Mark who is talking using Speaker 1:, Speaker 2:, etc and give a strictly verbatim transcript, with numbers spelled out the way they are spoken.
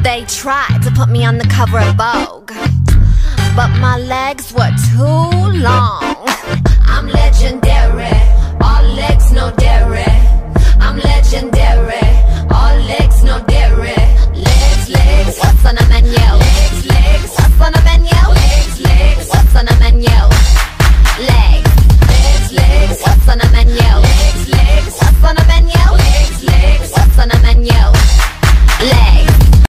Speaker 1: They tried to put me on the cover of Vogue, but my legs were too long.